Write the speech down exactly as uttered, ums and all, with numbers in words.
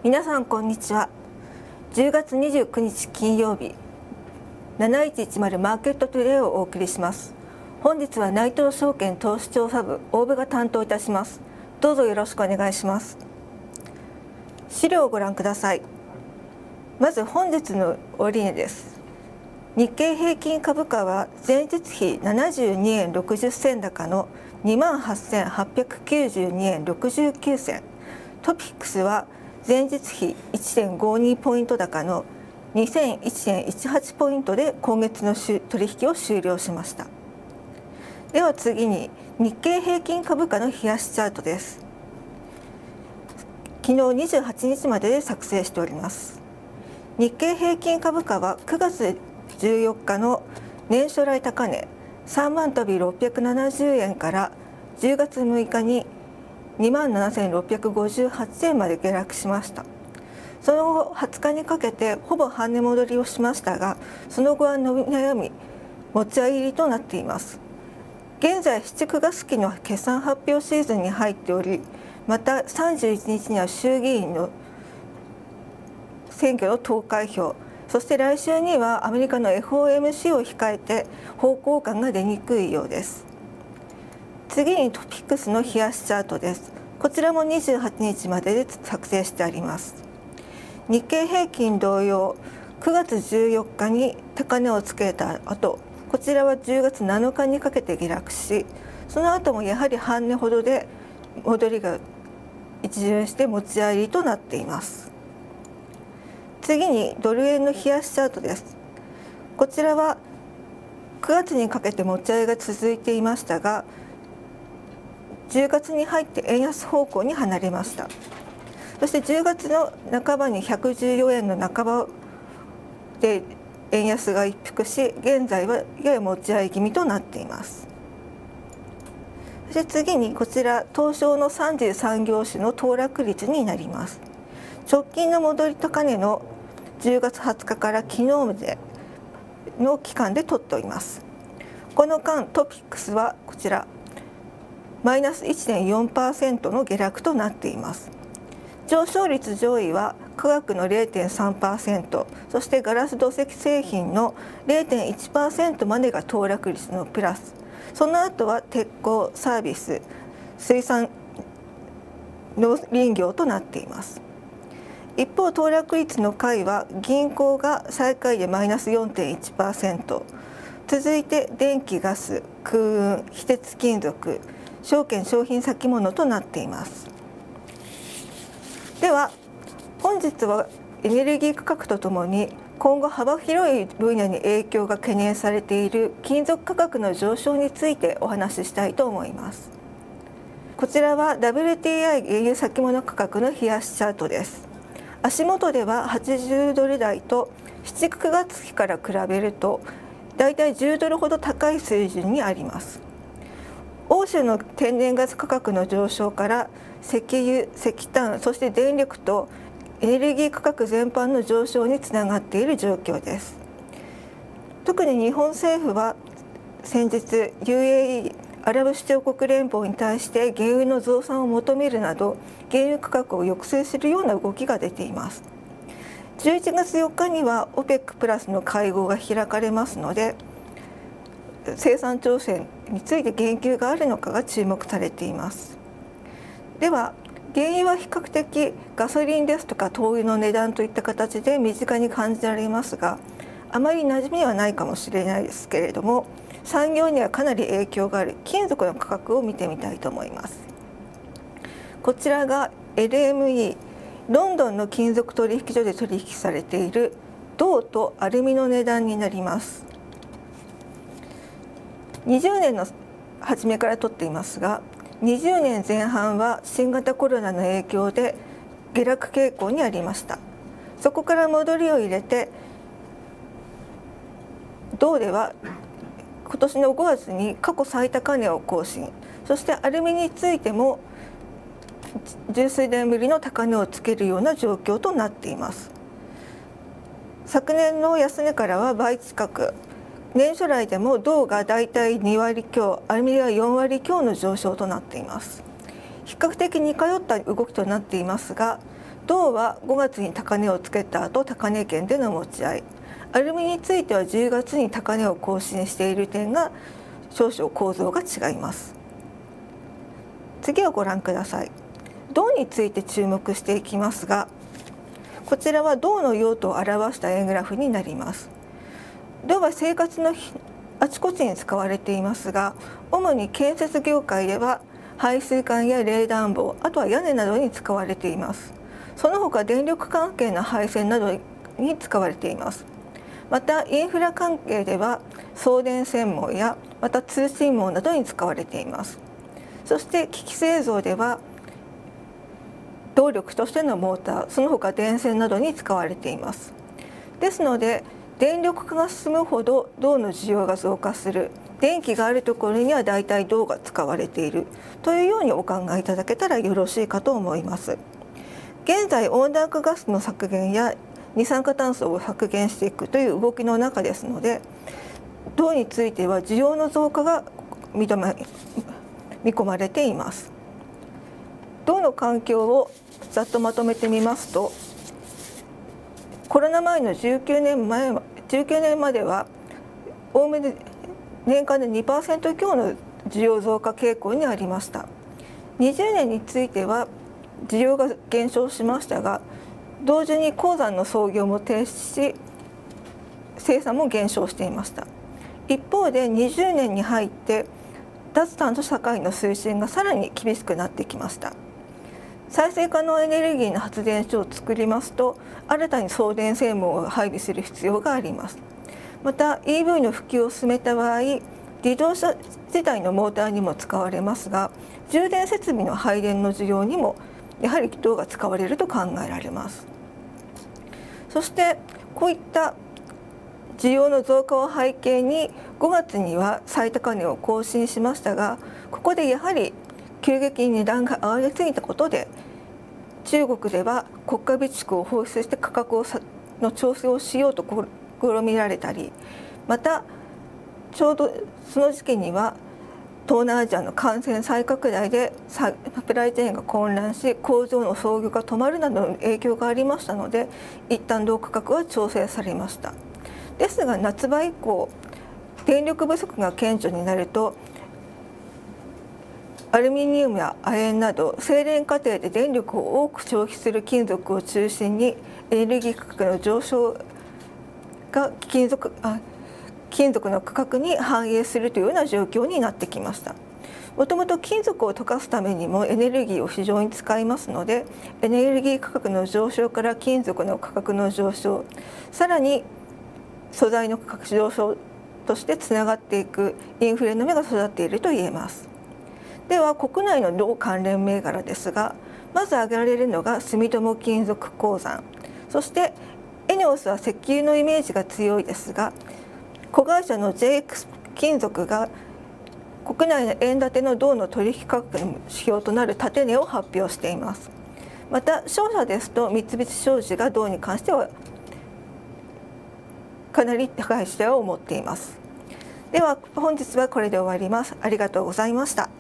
皆さんこんにちは。じゅうがつにじゅうくにち金曜日、なないちいちまるマーケットトゥデイをお送りします。本日は内藤証券投資調査部大部が担当いたします。どうぞよろしくお願いします。資料をご覧ください。まず本日の終値です。日経平均株価は前日比ななじゅうにえんろくじゅっせん高の にまんはっせんはっぴゃくきゅうじゅうにえんろくじゅうきゅうせん、トピックスは前日比 いってんごに ポイント高の にせんいちてんいちはち ポイントで今月の取引を終了しました。では次に日経平均株価の冷やしチャートです。昨日にじゅうはちにちまでで作成しております。日経平均株価はくがつじゅうよっかの年初来高値さんまんとびろっぴゃくななじゅうえんからじゅうがつむいかににまんななせんろっぴゃくごじゅうはちえんまで下落しました。その後はつかにかけてほぼ半値戻りをしましたが、その後は伸び悩み持ち合い入りとなっています。現在しち、くがつ期の決算発表シーズンに入っており、またさんじゅういちにちには衆議院の選挙の投開票、そして来週にはアメリカの エフオーエムシー を控えて方向感が出にくいようです。次にトピックスの冷やしチャートです。こちらもにじゅうはちにちまでで作成してあります。日経平均同様、くがつじゅうよっかに高値をつけた後、こちらはじゅうがつなのかにかけて下落し、その後もやはり半値ほどで戻りが一巡して持ち合いとなっています。次にドル円の冷やしチャートです。こちらはくがつにかけて持ち合いが続いていましたが、じゅうがつに入って円安方向に離れました。そしてじゅうがつの半ばにひゃくじゅうよえんの半ばで円安が一服し、現在はやや持ち合い気味となっています。そして次にこちら東証のさんじゅうさんぎょうしの騰落率になります。直近の戻り高値のじゅうがつはつかから昨日までの期間で取っております。この間トピックスはこちらマイナス いってんよんパーセント の下落となっています。上昇率上位は化学の れいてんさんパーセント、そしてガラス土石製品の れいてんいちパーセント までが騰落率のプラス、その後は鉄鋼、サービス、水産、農林業となっています。一方、騰落率の下位は銀行が最下位でマイナス よんてんいちパーセント、続いて電気・ガス、空運、非鉄金属、証券・商品先物となっています。では本日はエネルギー価格とともに今後幅広い分野に影響が懸念されている金属価格の上昇についてお話ししたいと思います。こちらは ダブリューティーアイ 原油先物価格の冷やしチャートです。足元でははちじゅうドルだいとしち、くがつ期から比べるとだいたいじゅうドルほど高い水準にあります。欧州の天然ガス価格の上昇から石油、石炭、そして電力とエネルギー価格全般の上昇につながっている状況です。特に日本政府は先日 ユーエーイー アラブ首長国連邦に対して原油の増産を求めるなど原油価格を抑制するような動きが出ています。じゅういちがつよっかには オペック プラスの会合が開かれますので、生産調整について言及があるのかが注目されています。では原油は比較的ガソリンですとか灯油の値段といった形で身近に感じられますが、あまり馴染みはないかもしれないですけれども、産業にはかなり影響がある金属の価格を見てみたいと思います。こちらが エルエムイー ロンドンの金属取引所で取引されている銅とアルミの値段になります。にじゅうねんの初めから取っていますが、にじゅうねんぜん半は新型コロナの影響で下落傾向にありました。そこから戻りを入れて、銅では今年のごがつに過去最高値を更新、そしてアルミについても十数年ぶりの高値をつけるような状況となっています。昨年の安値からは倍近く、年初来でも銅がだいたいにわり強、アルミはよんわり強の上昇となっています。比較的似通った動きとなっていますが、 銅はごがつに高値をつけた後、高値圏での持ち合い、アルミについてはじゅうがつに高値を更新している点が少々構造が違います。次をご覧ください。銅について注目していきますが、こちらは銅の用途を表した円グラフになります。銅は生活のあちこちに使われていますが、主に建設業界では排水管や冷暖房、あとは屋根などに使われています。その他電力関係の配線などに使われています。またインフラ関係では送電線網やまた通信網などに使われています。そして機器製造では動力としてのモーター、その他電線などに使われています。ですので電力化が進むほど銅の需要が増加する、電気があるところにはだいたい銅が使われているというようにお考えいただけたらよろしいかと思います。現在温暖化ガスの削減や二酸化炭素を削減していくという動きの中ですので、銅については需要の増加が見込まれています。銅の環境をざっとまとめてみますと、コロナ前のじゅうきゅうねんまえじゅうきゅうねんまではおおむね年間で にパーセント 強の需要増加傾向にありました。にじゅうねんについては需要が減少しましたが、同時に鉱山の操業も停止し生産も減少していました。一方でにじゅうねんに入って脱炭素社会の推進がさらに厳しくなってきました。再生可能エネルギーの発電所を作りますと、新たに送電線網を配備する必要があります。また イーブイ の普及を進めた場合、自動車自体のモーターにも使われますが、充電設備の配電の需要にもやはり銅が使われると考えられます。そしてこういった需要の増加を背景にごがつには最高値を更新しましたが、ここでやはり急激に値段が上がりすぎたことで、中国では国家備蓄を放出して価格をさの調整をしようと試みられたり、またちょうどその時期には東南アジアの感染再拡大でサプライチェーンが混乱し、工場の操業が止まるなどの影響がありましたので、一旦銅価格は調整されました。ですが夏場以降、電力不足が顕著になると、アルミニウムや亜鉛など精錬過程で電力を多く消費する金属を中心にエネルギー価格の上昇が金属あ金属の価格に反映するというような状況になってきました。もともと金属を溶かすためにもエネルギーを非常に使いますので、エネルギー価格の上昇から金属の価格の上昇、さらに素材の価格上昇としてつながっていくインフレの芽が育っていると言えます。では国内の銅関連銘柄ですが、まず挙げられるのが住友金属鉱山、そしてエネオスは石油のイメージが強いですが、子会社の ジェイエックス 金属が国内の円建ての銅の取引価格の指標となる高値を発表しています。また商社ですと三菱商事が銅に関してはかなり高いシェアを持っています。では本日はこれで終わります。ありがとうございました。